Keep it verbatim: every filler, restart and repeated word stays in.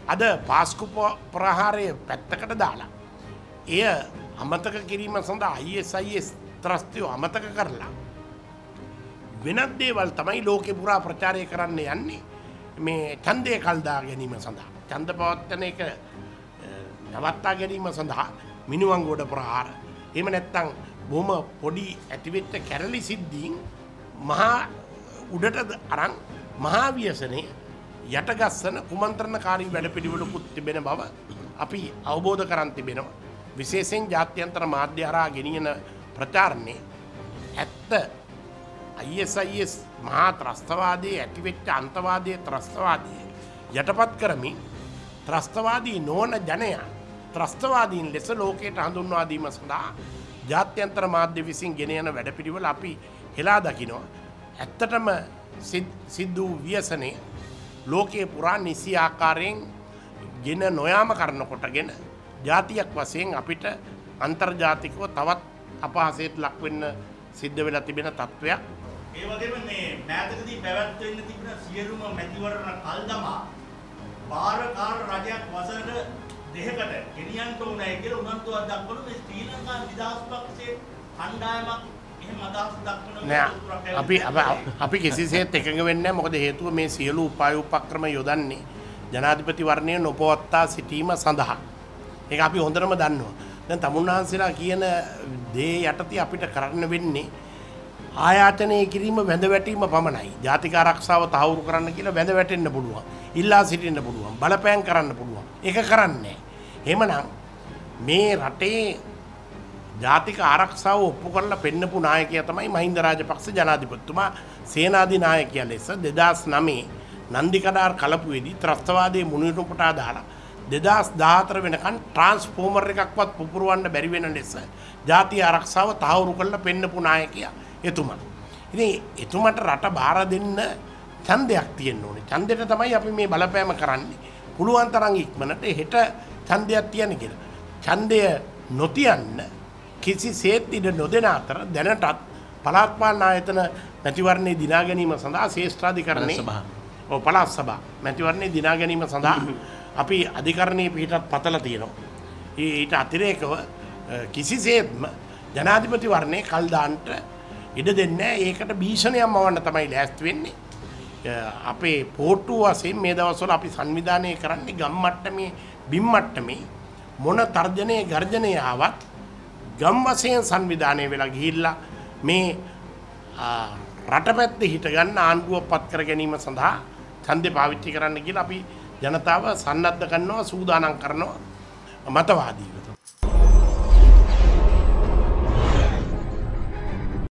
අද පාස්කු ප්‍රහාරය පැත්තකට දාලා එය අමතක කිරීම සඳහා I S I S ත්‍රස්තයෝ අමතක කරලා වෙනත් දේවල් තමයි ලෝකෙ පුරා ප්‍රචාරය කරන්න යන්නේ මේ ඡන්දය කල්දා ගැනීම සඳහා ඡන්ද පවත්තන එක නවත්තා ගැනීම සඳහා මිනුවන්ගොඩ ප්‍රහාර එහෙම නැත්නම් බොහොම පොඩි ඇතිවෙච්ච කැරලි සිද්ධීන් මහා උඩට අරන් මහා ව්‍යසනයේ යටගස්සන කුමන්ත්‍රණකාරී වැඩපිළිවෙලකුත් තිබෙන බව අපි අවබෝධ කරන් තිබෙනවා. විශේෂයෙන් ජාත්‍යන්තර මාධ්‍ය හරහා ගෙනියන ප්‍රචාරණේ ඇත්ත I S I S මහා ත්‍රස්තවාදයේ ඇතිවෙච්ච අන්තවාදයේ ත්‍රස්තවාදයේ යටපත් කරමින් ත්‍රස්තවාදී නොවන ජනයා ත්‍රස්තවාදීන් ලෙස ලෝකයට හඳුන්වා දීම සඳහා ජාත්‍යන්තර මාධ්‍ය විසින් ගෙන යන වැඩපිළිවෙල අපි හෙලා දකිනවා. ඇත්තටම සිද්ධ වූ ව්‍යසනයේ ලෝකයේ පුරා නිසි ආකාරයෙන් ගෙන නොයාම කරන කොටගෙන ජාතියක් වශයෙන් අපිට අන්තර්ජාතිකව තවත් අපහාසයට ලක් වෙන්න සිද්ධ වෙලා තිබෙන තත්වයක්. ඒ වගේම මේ මෑතකදී පැවැත්වෙන්න තිබෙන සියලුම මැතිවරණ කල්දමා බාරකාර රජයක් වසරට දෙකකට ගෙනියන්න ඕනේ කියලා උනන්දුවක් දක්වන මේ ශ්‍රී ලංකා නිදහස් පක්ෂයේ කණ්ඩායමක් එහෙම අදහස් දක්වන අපි අපි කිසිසේත් එකඟ වෙන්නේ නැහැ. මොකද හේතුව මේ සියලු උපාය උපක්‍රම යොදන්නේ ජනාධිපති වර්ණය නොපවත්තා සිටීම සඳහා. ඒක අපි හොඳටම දන්නවා. දැන් තමුන්නාන්සලා කියන දේ යටතේ අපිට කරන්න වෙන්නේ ආයාචනය කිරීම වැඳ වැටීම පමණයි. ජාතික ආරක්ෂාව තහවුරු කරන්න කියලා වැඳ වැටෙන්න පුළුවන්. ඉල්ලා සිටින්න පුළුවන්. බලපෑම් කරන්න පුළුවන්. ඒක කරන්නේ. එහෙමනම් මේ රටේ ජාතික ආරක්ෂාව ඔප්පු කරලා පෙන්නපු නායකයා තමයි මහින්ද රාජපක්ෂ ජනාධිපතිතුමා. සේනාධි நாயකයා ලෙස දෙදාස් නවය නන්දිකඩාර් කලපුවේදී ත්‍රස්තවාදයේ මුණුපුටා දාලා දෙදාස් දහහතර වෙනකන් ට්‍රාන්ස්ෆෝමර් එකක්වත් පුපුරවන්න බැරි වෙන ලෙස ජාතිය ආරක්ෂාව තහවුරු කරලා පෙන්නපු නායකයා එතුමා. ඉතින් එතුමට රට බාර දෙන්න ඡන්දයක් තියෙන්න ඕනේ. ඡන්දෙට තමයි අපි මේ බලපෑම කරන්නේ. පුළුවන් තරම් ඉක්මනට හෙට ඡන්දයක් තියන්න කියලා. ඡන්දය නොතියන්න කිසිසේත් ඉඩ නොදෙන අතර දැනටත් පළාත් පාලන ආයතන මැතිවරණේ දිනා ගැනීම සඳහා ශ්‍රේෂ්ඨාධිකරණයේ ඔව් පළාත් සභා මැතිවරණේ දිනා ගැනීම සඳහා අපි අධිකරණයේ පිටත් පතලා තියෙනවා. ඊට අතිරේකව කිසිසේත්ම ජනාධිපති වර්ණේ කල් දාන්නට ඉඩ දෙන්නේ නැහැ. ඒකට භීෂණයක් මවන්න තමයි ලෑස්ති වෙන්නේ. අපේ පොට්ටුව වශයෙන් මේ දවස්වල අපි සංවිධානය කරන්නේ ගම් මට්ටමේ බිම් මට්ටමේ මොන තර්ජනයේ ගර්ජනයේ ආවත් ගම් වශයෙන් සංවිධානය වෙලා ගිහිල්ලා මේ රටපැත්තේ හිට ගන්න ආණ්ඩුව පත් කර ගැනීම සඳහා ඡන්දේ පාවිච්චි කරන්න කියලා අපි ජනතාව සන්නද්ධ කරනවා සූදානම් කරනවා මතවාදීව.